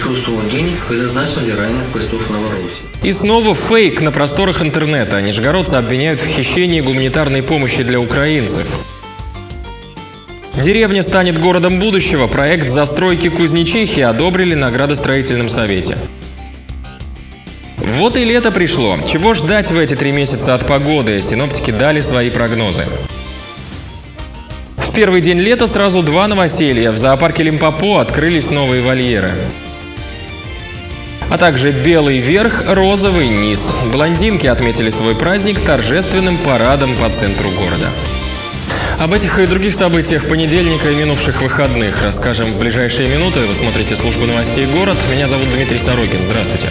большую сумму денег, предназначенную для раненых бойцов Новороссии. И снова фейк на просторах интернета. Нижегородцы обвиняют в хищении гуманитарной помощи для украинцев. Деревня станет городом будущего. Проект застройки Кузнечихи одобрили на градостроительном совете. Вот и лето пришло. Чего ждать в эти 3 месяца от погоды? Синоптики дали свои прогнозы. В первый день лета сразу 2 новоселья. В зоопарке Лимпопо открылись новые вольеры. А также белый верх, розовый низ. Блондинки отметили свой праздник торжественным парадом по центру города. Об этих и других событиях понедельника и минувших выходных расскажем в ближайшие минуты. Вы смотрите службу новостей «Город». Меня зовут Дмитрий Сорокин. Здравствуйте.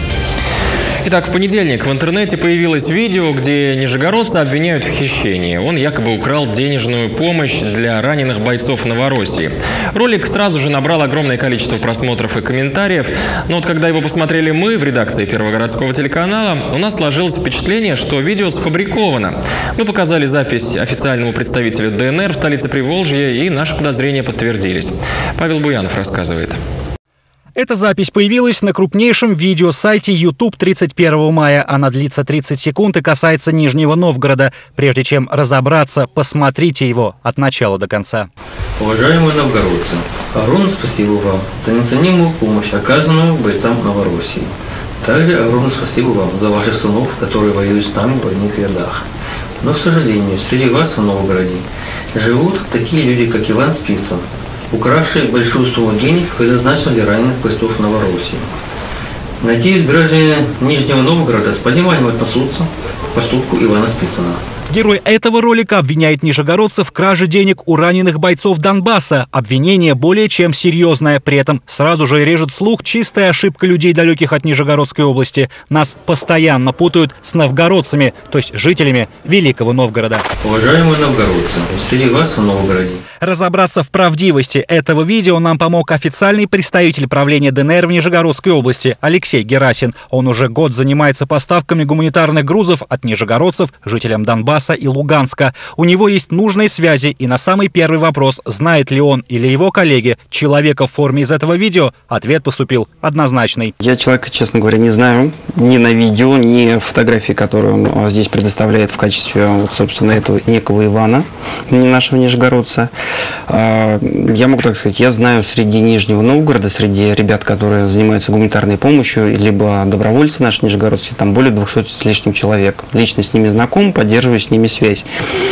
Итак, в понедельник в интернете появилось видео, где нижегородцы обвиняют в хищении. Он якобы украл денежную помощь для раненых бойцов Новороссии. Ролик сразу же набрал огромное количество просмотров и комментариев. Но вот когда его посмотрели мы в редакции Первого городского телеканала, у нас сложилось впечатление, что видео сфабриковано. Мы показали запись официальному представителю ДНР в столице Приволжья, и наши подозрения подтвердились. Павел Буянов рассказывает. Эта запись появилась на крупнейшем видеосайте YouTube 31 мая. Она длится 30 секунд и касается Нижнего Новгорода. Прежде чем разобраться, посмотрите его от начала до конца. Уважаемые новгородцы, огромное спасибо вам за неоценимую помощь, оказанную бойцам Новороссии. Также огромное спасибо вам за ваших сынов, которые воюют с нами в одних рядах. Но, к сожалению, среди вас в Новгороде живут такие люди, как Иван Спицын, укравшие большую сумму денег, предназначенную для раненых бойцов Новороссии. Надеюсь, граждане Нижнего Новгорода с пониманием отнесутся к поступку Ивана Спицына. Герой этого ролика обвиняет нижегородцев в краже денег у раненых бойцов Донбасса. Обвинение более чем серьезное. При этом сразу же режет слух чистая ошибка людей, далеких от Нижегородской области. Нас постоянно путают с новгородцами, то есть жителями Великого Новгорода. Уважаемые новгородцы, среди вас в Новгороде. Разобраться в правдивости этого видео нам помог официальный представитель правления ДНР в Нижегородской области Алексей Герасин. Он уже год занимается поставками гуманитарных грузов от нижегородцев жителям Донбасса и Луганска. У него есть нужные связи, и на самый первый вопрос, знает ли он или его коллеги человека в форме из этого видео, ответ поступил однозначный. Я человека, честно говоря, не знаю ни на видео, ни фотографии, которые он здесь предоставляет в качестве, вот, собственно, этого некого Ивана, не нашего нижегородца. Я могу так сказать, я знаю среди Нижнего Новгорода, среди ребят, которые занимаются гуманитарной помощью, либо добровольцы наши нижегородцы, там более 200 с лишним человек. Лично с ними знаком, поддерживаю с ними связь.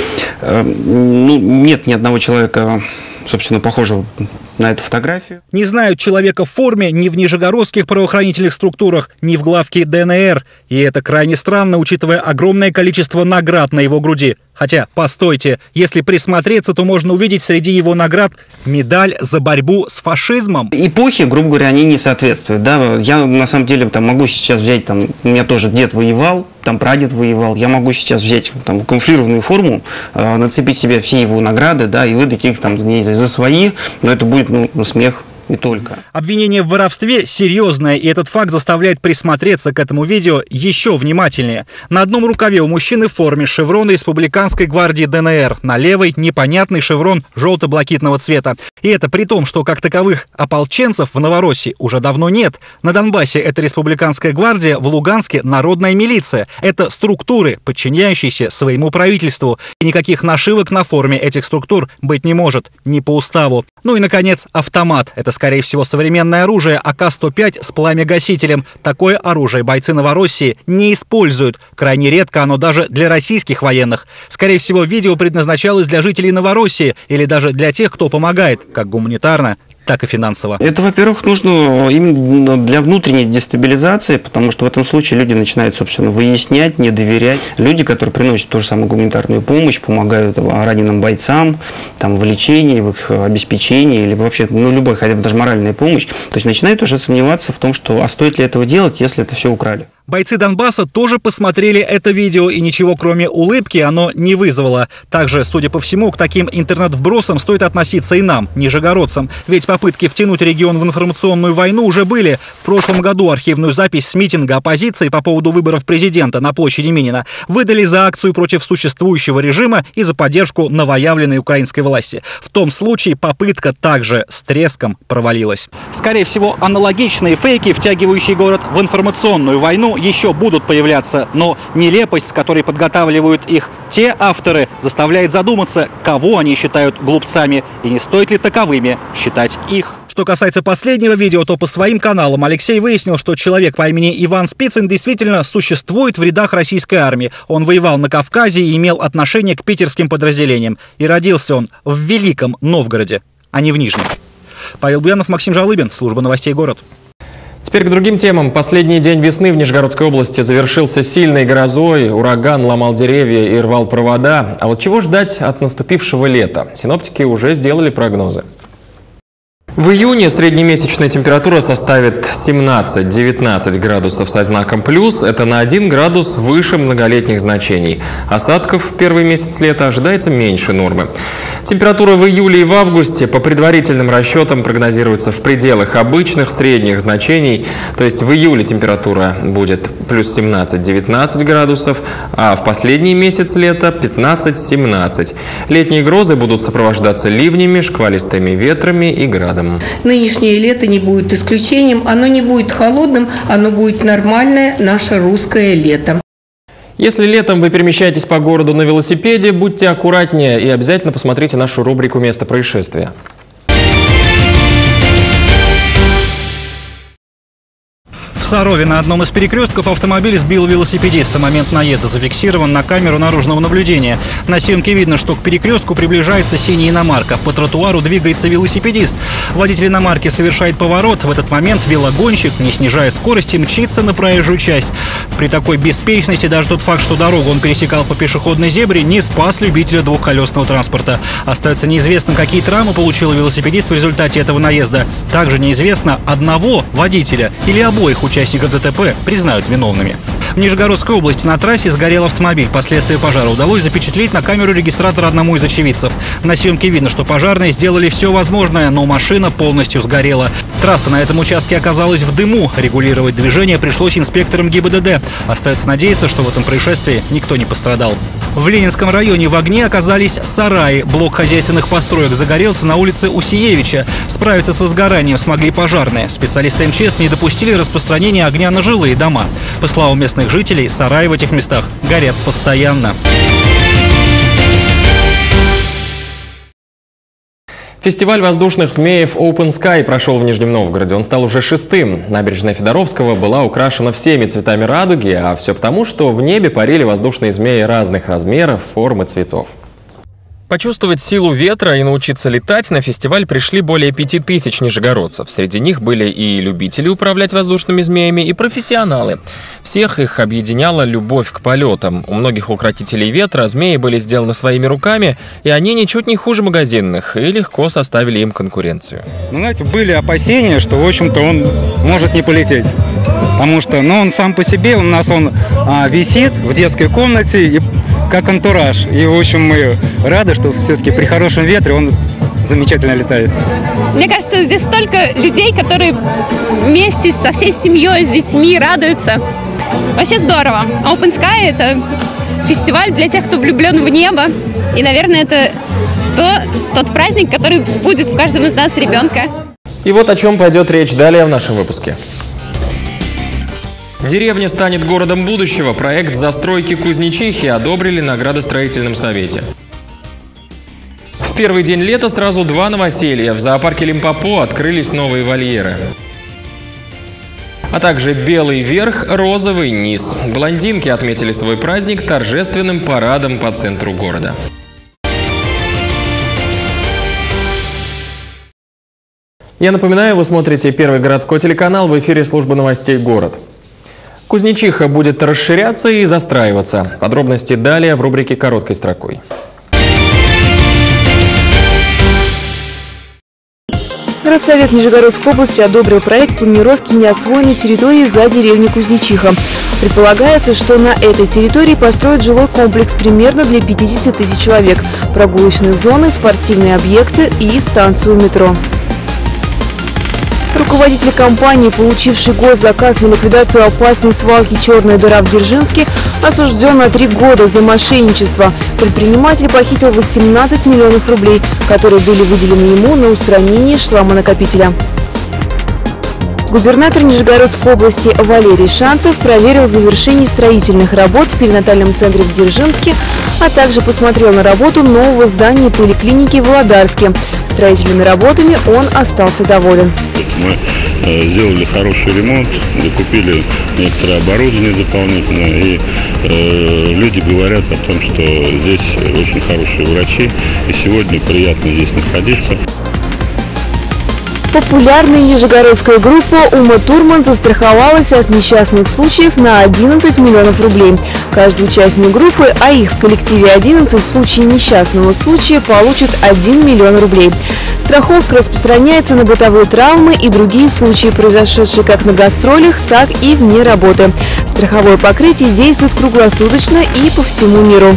Нет ни одного человека, собственно, похожего на эту фотографию. Не знают человека в форме ни в нижегородских правоохранительных структурах, ни в главке ДНР. И это крайне странно, учитывая огромное количество наград на его груди. Хотя, постойте, если присмотреться, то можно увидеть среди его наград медаль за борьбу с фашизмом. Эпохи, грубо говоря, они не соответствуют. Да? Я, на самом деле, могу сейчас взять, у меня тоже дед воевал, прадед воевал. Я могу сейчас взять камуфлированную форму, нацепить себе все его награды, да, и выдать их не знаю, за свои, но это будет смех. И только. Обвинение в воровстве серьезное, и этот факт заставляет присмотреться к этому видео еще внимательнее. На одном рукаве у мужчины в форме шеврон Республиканской гвардии ДНР, на левой непонятный шеврон желто-блакитного цвета. И это при том, что как таковых ополченцев в Новороссии уже давно нет. На Донбассе это Республиканская гвардия, в Луганске народная милиция. Это структуры, подчиняющиеся своему правительству. И никаких нашивок на форме этих структур быть не может, не по уставу. Ну и, наконец, автомат. Это, скорее всего, современное оружие АК-105 с пламя-гасителем. Такое оружие бойцы Новороссии не используют. Крайне редко оно даже для российских военных. Скорее всего, видео предназначалось для жителей Новороссии или даже для тех, кто помогает, как гуманитарно, так и финансово. Это, во-первых, нужно именно для внутренней дестабилизации, потому что в этом случае люди начинают, собственно, выяснять, не доверять. Люди, которые приносят ту же самую гуманитарную помощь, помогают раненым бойцам в лечении, в их обеспечении, или вообще, любой, хотя бы даже моральная помощь, то есть начинают уже сомневаться в том, что, а стоит ли этого делать, если это все украли. Бойцы Донбасса тоже посмотрели это видео, и ничего кроме улыбки оно не вызвало. Также, судя по всему, к таким интернет-вбросам стоит относиться и нам, нижегородцам. Ведь попытки втянуть регион в информационную войну уже были. В прошлом году архивную запись с митинга оппозиции по поводу выборов президента на площади Минина выдали за акцию против существующего режима и за поддержку новоявленной украинской власти. В том случае попытка также с треском провалилась. Скорее всего, аналогичные фейки, втягивающие город в информационную войну, еще будут появляться, но нелепость, с которой подготавливают их те авторы, заставляет задуматься, кого они считают глупцами и не стоит ли таковыми считать их. Что касается последнего видео, то по своим каналам Алексей выяснил, что человек по имени Иван Спицын действительно существует в рядах российской армии. Он воевал на Кавказе и имел отношение к питерским подразделениям. И родился он в Великом Новгороде, а не в Нижнем. Павел Буянов, Максим Жалыбин, служба новостей «Город». Теперь к другим темам. Последний день весны в Нижегородской области завершился сильной грозой. Ураган ломал деревья и рвал провода. А вот чего ждать от наступившего лета? Синоптики уже сделали прогнозы. В июне среднемесячная температура составит 17-19 градусов со знаком плюс. Это на 1 градус выше многолетних значений. Осадков в первый месяц лета ожидается меньше нормы. Температура в июле и в августе по предварительным расчетам прогнозируется в пределах обычных средних значений. То есть в июле температура будет плюс 17-19 градусов, а в последний месяц лета 15-17. Летние грозы будут сопровождаться ливнями, шквалистыми ветрами и градом. Нынешнее лето не будет исключением, оно не будет холодным, оно будет нормальное наше русское лето. Если летом вы перемещаетесь по городу на велосипеде, будьте аккуратнее и обязательно посмотрите нашу рубрику «Место происшествия». В Сарове на одном из перекрестков автомобиль сбил велосипедиста. Момент наезда зафиксирован на камеру наружного наблюдения. На съемке видно, что к перекрестку приближается синяя иномарка. По тротуару двигается велосипедист. Водитель иномарки совершает поворот. В этот момент велогонщик, не снижая скорости, мчится на проезжую часть. При такой беспечности даже тот факт, что дорогу он пересекал по пешеходной зебре, не спас любителя двухколесного транспорта. Остается неизвестным, какие травмы получил велосипедист в результате этого наезда. Также неизвестно, одного водителя или обоих участников ДТП признают виновными. В Нижегородской области на трассе сгорел автомобиль. Последствия пожара удалось запечатлеть на камеру регистратора одному из очевидцев. На съемке видно, что пожарные сделали все возможное, но машина полностью сгорела. Трасса на этом участке оказалась в дыму. Регулировать движение пришлось инспекторам ГИБДД. Остается надеяться, что в этом происшествии никто не пострадал. В Ленинском районе в огне оказались сараи. Блок хозяйственных построек загорелся на улице Усиевича. Справиться с возгоранием смогли пожарные. Специалисты МЧС не допустили распространения огня на жилые дома. По словам местных жителей, сараи в этих местах горят постоянно. Фестиваль воздушных змеев Open Sky прошел в Нижнем Новгороде. Он стал уже 6-м. Набережная Федоровского была украшена всеми цветами радуги, а все потому, что в небе парили воздушные змеи разных размеров, форм и цветов. Почувствовать силу ветра и научиться летать на фестиваль пришли более 5000 нижегородцев. Среди них были и любители управлять воздушными змеями, и профессионалы. Всех их объединяла любовь к полетам. У многих укротителей ветра змеи были сделаны своими руками, и они ничуть не хуже магазинных и легко составили им конкуренцию. Знаете, были опасения, что, в общем-то, он может не полететь. Потому что, он сам по себе, у нас он висит в детской комнате, и как антураж. И, в общем, мы рады, что все-таки при хорошем ветре он замечательно летает. Мне кажется, здесь столько людей, которые вместе со всей семьей, с детьми радуются. Вообще здорово. Open Sky – это фестиваль для тех, кто влюблен в небо. И, наверное, это тот праздник, который будет в каждом из нас ребенка. И вот о чем пойдет речь далее в нашем выпуске. Деревня станет городом будущего. Проект застройки Кузнечихи одобрили на градостроительном совете. В первый день лета сразу 2 новоселья. В зоопарке Лимпопо открылись новые вольеры. А также белый верх, розовый низ. Блондинки отметили свой праздник торжественным парадом по центру города. Я напоминаю, вы смотрите Первый городской телеканал, в эфире службы новостей «Город». Кузнечиха будет расширяться и застраиваться. Подробности далее в рубрике «Короткой строкой». Городсовет Нижегородской области одобрил проект планировки неосвоенной территории за деревней Кузнечиха. Предполагается, что на этой территории построят жилой комплекс примерно для 50 тысяч человек, прогулочные зоны, спортивные объекты и станцию метро. Руководитель компании, получивший госзаказ на ликвидацию опасной свалки «Черная дыра» в Дзержинске, осужден на 3 года за мошенничество. Предприниматель похитил 18 миллионов рублей, которые были выделены ему на устранение шламонакопителя. Губернатор Нижегородской области Валерий Шанцев проверил завершение строительных работ в перинатальном центре в Дзержинске, а также посмотрел на работу нового здания поликлиники в Володарске. Строительными работами он остался доволен. Мы сделали хороший ремонт, закупили некоторое оборудование дополнительное, и люди говорят о том, что здесь очень хорошие врачи, и сегодня приятно здесь находиться. Популярная нижегородская группа «Ума Турман» застраховалась от несчастных случаев на 11 миллионов рублей. Каждый участник группы, а их в коллективе 11, в случае несчастного случая получит 1 миллион рублей. Страховка распространяется на бытовые травмы и другие случаи, произошедшие как на гастролях, так и вне работы. Страховое покрытие действует круглосуточно и по всему миру.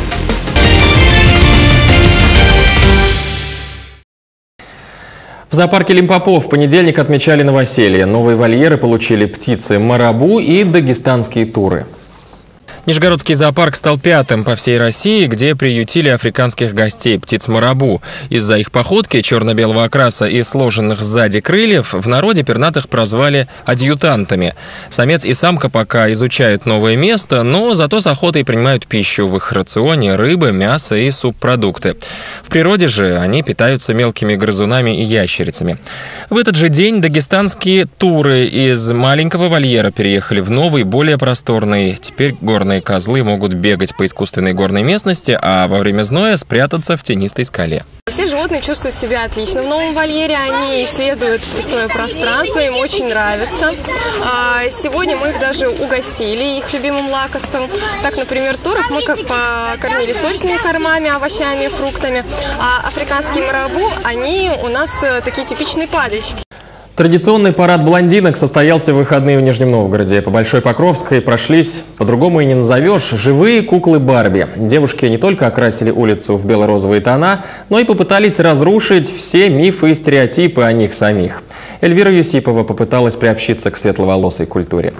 В зоопарке Лимпопо в понедельник отмечали новоселье. Новые вольеры получили птицы марабу и дагестанские туры. Нижегородский зоопарк стал 5-м по всей России, где приютили африканских гостей птиц марабу. Из-за их походки черно-белого окраса и сложенных сзади крыльев в народе пернатых прозвали адъютантами. Самец и самка пока изучают новое место, но зато с охотой принимают пищу. В их рационе рыба, мясо и субпродукты. В природе же они питаются мелкими грызунами и ящерицами. В этот же день дагестанские туры из маленького вольера переехали в новый, более просторный. Теперь горные козлы могут бегать по искусственной горной местности, а во время зноя спрятаться в тенистой скале. Все животные чувствуют себя отлично в новом вольере, они исследуют свое пространство, им очень нравится. Сегодня мы их даже угостили их любимым лакомством. Так, например, турок мы покормили сочными кормами, овощами, фруктами, а африканские марабу, они у нас такие типичные падальщики. Традиционный парад блондинок состоялся в выходные в Нижнем Новгороде. По Большой Покровской прошлись, по-другому и не назовешь, живые куклы Барби. Девушки не только окрасили улицу в бело-розовые тона, но и попытались разрушить все мифы и стереотипы о них самих. Эльвира Юсипова попыталась приобщиться к светловолосой культуре.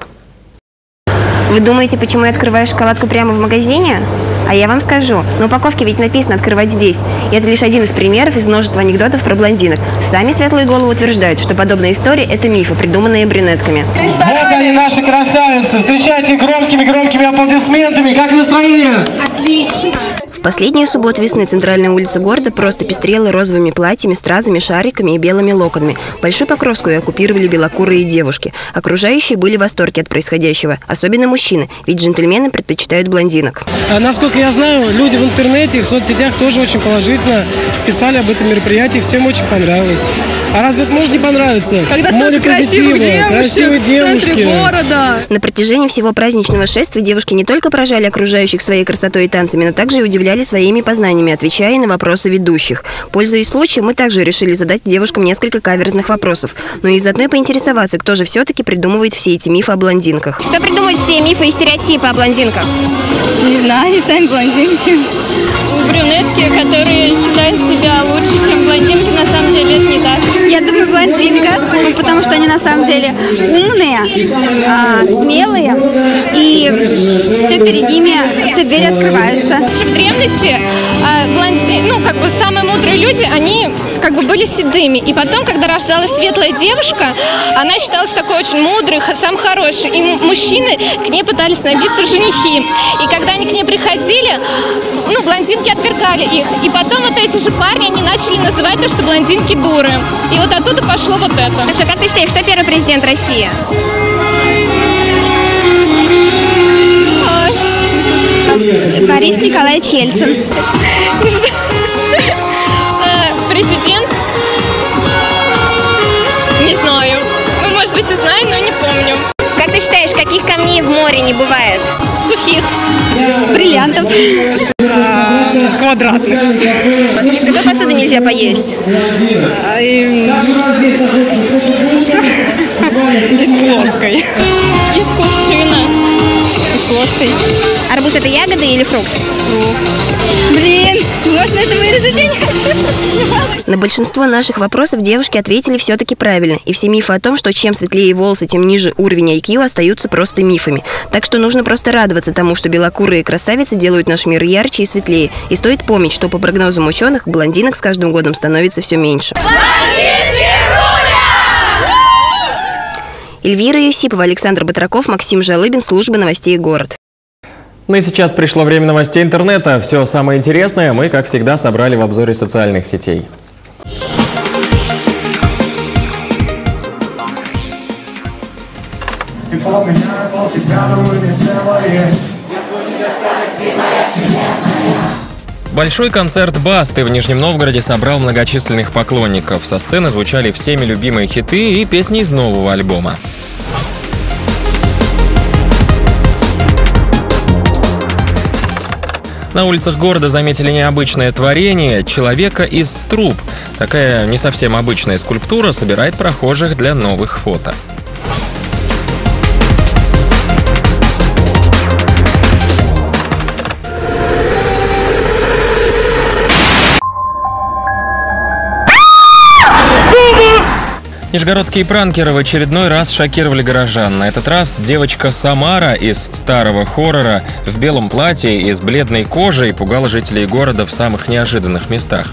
Вы думаете, почему я открываю шоколадку прямо в магазине? А я вам скажу, на упаковке ведь написано «открывать здесь». И это лишь один из примеров из множества анекдотов про блондинок. Сами светлые головы утверждают, что подобные истории – это мифы, придуманные брюнетками. Вот они, наши красавицы! Встречайте громкими аплодисментами! Как настроение? Отлично! В последнюю субботу весны центральная улица города просто пестрела розовыми платьями, стразами, шариками и белыми локонами. Большую Покровскую оккупировали белокурые девушки. Окружающие были в восторге от происходящего. Особенно мужчины, ведь джентльмены предпочитают блондинок. Насколько я знаю, люди в интернете, в соцсетях тоже очень положительно писали об этом мероприятии. Всем очень понравилось. А разве это может не понравиться? Когда столько красивых девушек в центре города. На протяжении всего праздничного шествия девушки не только поражали окружающих своей красотой и танцами, но также и удивляли своими познаниями, отвечая на вопросы ведущих. Пользуясь случаем, мы также решили задать девушкам несколько каверзных вопросов. Но и заодно и поинтересоваться, кто же все-таки придумывает все эти мифы о блондинках. Кто придумывает все мифы и стереотипы о блондинках? Не знаю, они сами блондинки. Брюнетки, которые считают себя лучше, чем блондинки, на самом деле это не так. Я думаю, блондинка, потому что они на самом деле умные, смелые, и все перед ними, все двери открываются. В древности самые мудрые люди, они были седыми. И потом, когда рождалась светлая девушка, она считалась такой очень мудрой, самой хорошей. И мужчины к ней пытались набиться в женихи. И когда они к ней приходили, блондинки отвергали их. И потом вот эти же парни, они начали называть то, что блондинки дуры. И вот оттуда пошло вот это. Хорошо, как ты считаешь, кто первый президент России? Борис Николаевич Ельцин. Президент? Не знаю. Может быть, и знаю, но не помню. Как ты считаешь, каких камней в море не бывает? Сухих. Бриллиантов. квадратных. Из какой посуды нельзя поесть? Из плоской. Из кувшина. Из плоской. Арбуз – это ягода или фрукт? Блин, можно это вырезать? Я не хочу. На большинство наших вопросов девушки ответили все-таки правильно. И все мифы о том, что чем светлее волосы, тем ниже уровень IQ, остаются просто мифами. Так что нужно просто радоваться тому, что белокурые красавицы делают наш мир ярче и светлее. И стоит помнить, что по прогнозам ученых, блондинок с каждым годом становится все меньше. Эльвира Юсипова, Александр Батраков, Максим Жалыбин, служба новостей «Город». Ну и сейчас пришло время новостей интернета. Все самое интересное мы, как всегда, собрали в обзоре социальных сетей. Большой концерт Басты в Нижнем Новгороде собрал многочисленных поклонников. Со сцены звучали всеми любимые хиты и песни из нового альбома. На улицах города заметили необычное творение – человека из труб. Такая не совсем обычная скульптура собирает прохожих для новых фото. Нижегородские пранкеры в очередной раз шокировали горожан. На этот раз девочка Самара из старого хоррора в белом платье и с бледной кожей пугала жителей города в самых неожиданных местах.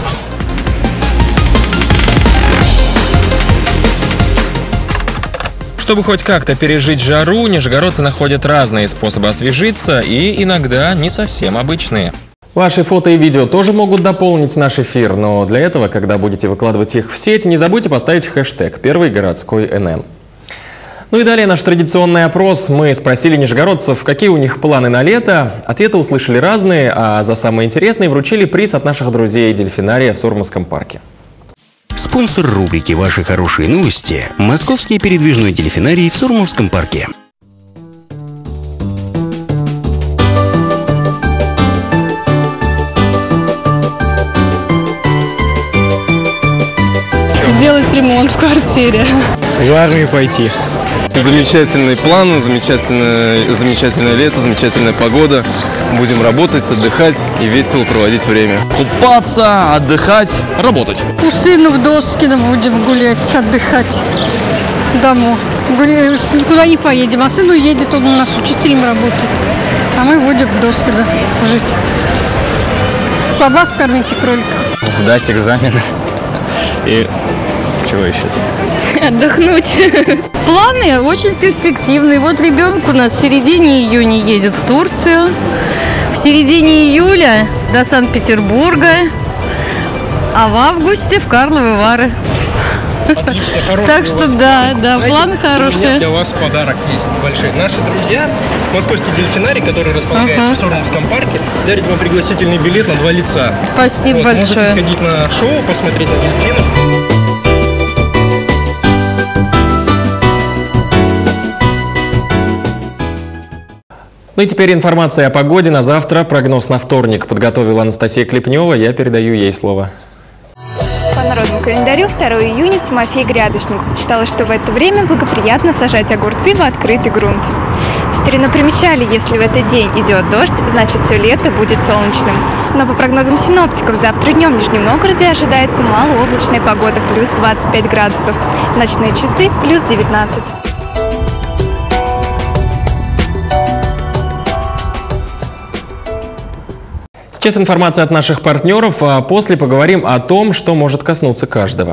Чтобы хоть как-то пережить жару, нижегородцы находят разные способы освежиться и иногда не совсем обычные. Ваши фото и видео тоже могут дополнить наш эфир, но для этого, когда будете выкладывать их в сеть, не забудьте поставить хэштег «Первый городской НН». Ну и далее наш традиционный опрос. Мы спросили нижегородцев, какие у них планы на лето. Ответы услышали разные, а за самые интересные вручили приз от наших друзей дельфинария в Сурмовском парке. Спонсор рубрики «Ваши хорошие новости» – Московский передвижной дельфинарий в Сурмовском парке. Сделать ремонт в квартире. В армию пойти. Замечательный план, замечательное лето, замечательная погода. Будем работать, отдыхать и весело проводить время. Купаться, отдыхать, работать. У сына в Доскино будем гулять, отдыхать домой. Никуда не поедем, а сын уедет, он у нас учителем работает. А мы будем в Доскино жить. Собак кормить и кроликов. Сдать экзамены и чего еще-то? Отдохнуть. Планы очень перспективные. Вот ребенок у нас в середине июня едет в Турцию, в середине июля до Санкт-Петербурга, а в августе в Карловы Вары. Отлично, хороший. Так что да, планы хорошие. У меня для вас подарок есть небольшой. Наши друзья, Московский дельфинарий, который располагается в Сурмовском парке, дарит вам пригласительный билет на 2 лица. Спасибо большое. Можете сходить на шоу, посмотреть на дельфинов. Ну и теперь информация о погоде на завтра. Прогноз на вторник подготовила Анастасия Клепнева. Я передаю ей слово. По народному календарю 2 июня Тимофей Грядочник считал, что в это время благоприятно сажать огурцы в открытый грунт. В старину примечали, если в этот день идет дождь, значит все лето будет солнечным. Но по прогнозам синоптиков, завтра днем в Нижнем Новгороде ожидается малооблачная погода, плюс 25 градусов. Ночные часы плюс 19. Сейчас информация от наших партнеров, а после поговорим о том, что может коснуться каждого.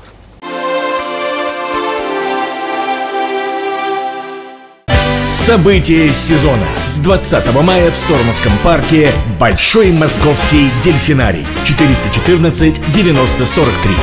События сезона. С 20 мая в Сурмовском парке Большой Московский дельфинарий. 414 90 43.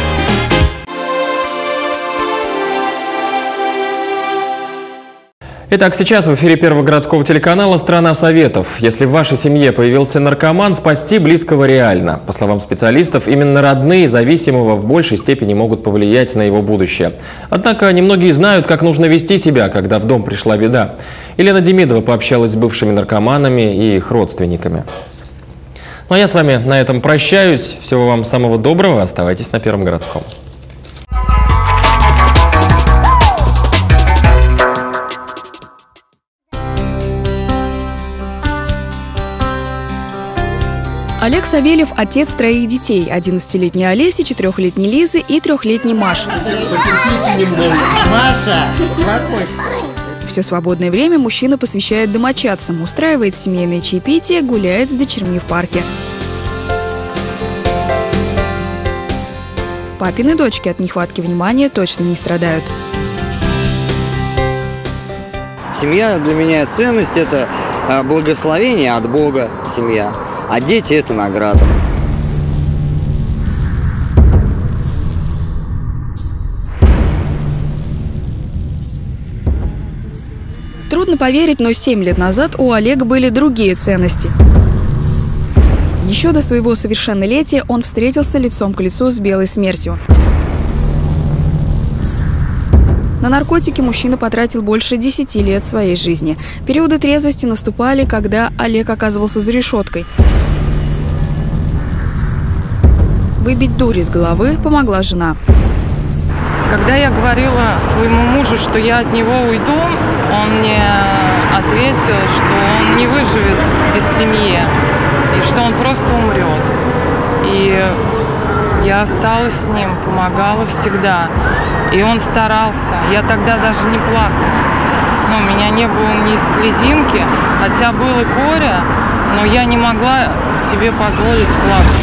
Итак, сейчас в эфире Первого городского телеканала «Страна советов». Если в вашей семье появился наркоман, спасти близкого реально. По словам специалистов, именно родные зависимого в большей степени могут повлиять на его будущее. Однако немногие знают, как нужно вести себя, когда в дом пришла беда. Елена Демидова пообщалась с бывшими наркоманами и их родственниками. Ну а я с вами на этом прощаюсь. Всего вам самого доброго. Оставайтесь на Первом городском. Олег Савельев – отец троих детей – 11-летней Олеси, 4-летней Лизы и 3-летней Маши. Потерпите немного. Маша, успокойся. Все свободное время мужчина посвящает домочадцам, устраивает семейные чаепития, гуляет с дочерьми в парке. Папины дочки от нехватки внимания точно не страдают. Семья для меня ценность – это благословение от Бога, семья. А дети – это награда. Трудно поверить, но 7 лет назад у Олега были другие ценности. Еще до своего совершеннолетия он встретился лицом к лицу с белой смертью. На наркотики мужчина потратил больше 10 лет своей жизни. Периоды трезвости наступали, когда Олег оказывался за решеткой. Выбить дурь из головы помогла жена. Когда я говорила своему мужу, что я от него уйду, он мне ответил, что он не выживет без семьи и что он просто умрет. И я осталась с ним, помогала всегда. И он старался. Я тогда даже не плакала. У меня не было ни слезинки, хотя было горе, но я не могла себе позволить плакать.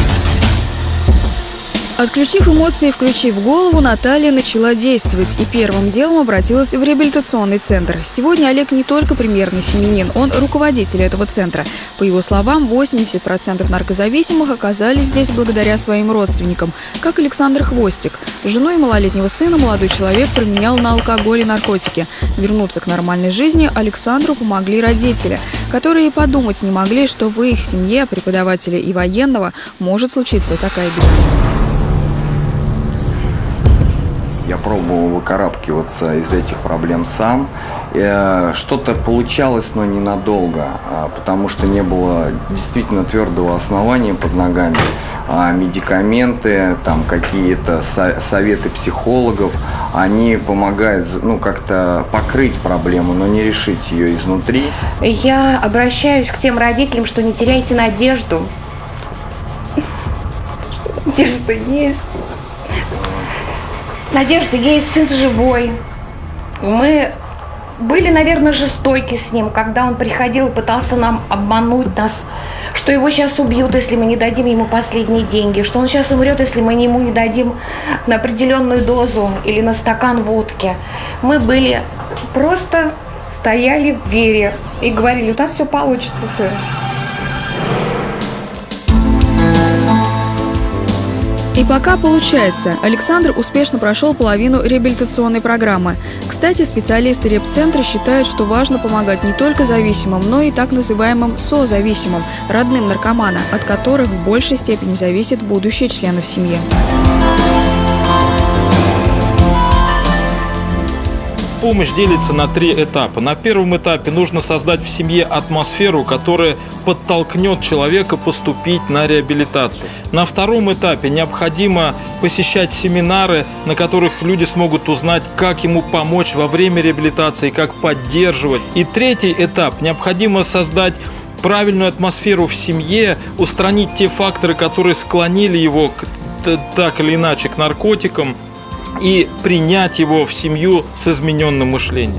Отключив эмоции и включив голову, Наталья начала действовать и первым делом обратилась в реабилитационный центр. Сегодня Олег не только примерный семьянин, он руководитель этого центра. По его словам, 80% наркозависимых оказались здесь благодаря своим родственникам, как Александр Хвостик. Жену и малолетнего сына молодой человек променял на алкоголь и наркотики. Вернуться к нормальной жизни Александру помогли родители, которые и подумать не могли, что в их семье, преподавателя и военного, может случиться такая беда. Я пробовал выкарабкиваться из этих проблем сам. Что-то получалось, но ненадолго, потому что не было действительно твердого основания под ногами. Медикаменты, там какие-то советы психологов, они помогают как-то покрыть проблему, но не решить ее изнутри. Я обращаюсь к тем родителям, что не теряйте надежду. Надежда есть. Надежда есть, сын живой. Мы были, наверное, жестоки с ним, когда он приходил и пытался нам обмануть нас, что его сейчас убьют, если мы не дадим ему последние деньги, что он сейчас умрет, если мы ему не дадим на определенную дозу или на стакан водки. Мы были просто стояли в вере и говорили: у нас все получится, сын. И пока получается, Александр успешно прошел половину реабилитационной программы. Кстати, специалисты репцентра считают, что важно помогать не только зависимым, но и так называемым созависимым, родным наркомана, от которых в большей степени зависит будущее членов семьи. Помощь делится на 3 этапа. На первом этапе нужно создать в семье атмосферу, которая подтолкнет человека поступить на реабилитацию. На втором этапе необходимо посещать семинары, на которых люди смогут узнать, как ему помочь во время реабилитации, как поддерживать. И третий этап – необходимо создать правильную атмосферу в семье, устранить те факторы, которые склонили его так или иначе к наркотикам, и принять его в семью с измененным мышлением.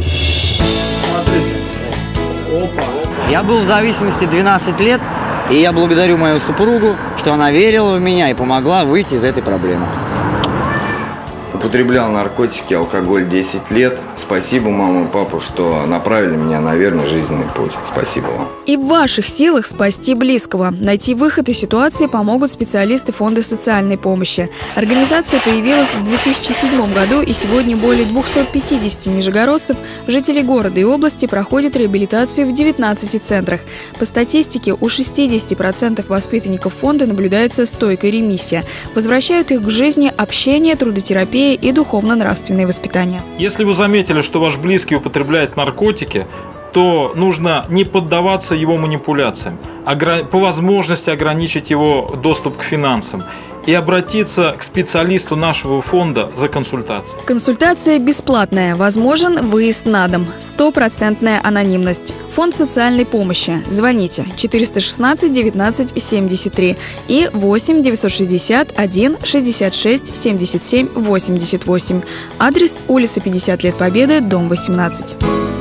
Я был в зависимости 12 лет, и я благодарю мою супругу, что она верила в меня и помогла выйти из этой проблемы. Употреблял наркотики, алкоголь 10 лет. Спасибо маму и папу, что направили меня на верный жизненный путь. Спасибо вам. И в ваших силах спасти близкого. Найти выход из ситуации помогут специалисты Фонда социальной помощи. Организация появилась в 2007 году, и сегодня более 250 нижегородцев, жителей города и области, проходят реабилитацию в 19 центрах. По статистике, у 60% воспитанников фонда наблюдается стойкая ремиссия. Возвращают их к жизни общение, трудотерапия и духовно-нравственное воспитание. Если вы заметили, что ваш близкий употребляет наркотики, то нужно не поддаваться его манипуляциям, по возможности ограничить его доступ к финансам и обратиться к специалисту нашего фонда за консультацией. Консультация бесплатная. Возможен выезд на дом. 100% анонимность. Фонд социальной помощи. Звоните 416 19 73 и 8 961 66 77 88. Адрес: улица 50 лет Победы, дом 18.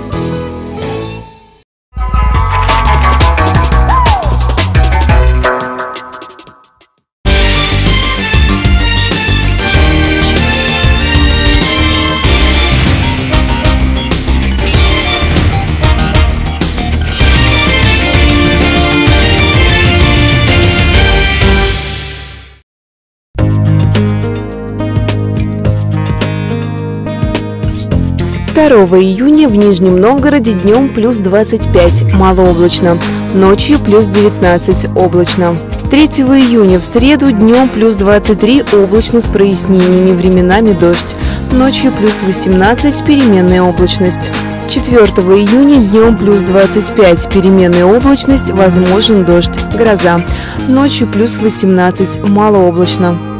Июня в Нижнем Новгороде днем плюс 25, малооблачно, ночью плюс 19, облачно. 3 июня в среду днем плюс 23, облачно с прояснениями, временами дождь, ночью плюс 18, переменная облачность. 4 июня днем плюс 25, переменная облачность, возможен дождь, гроза, ночью плюс 18, малооблачно.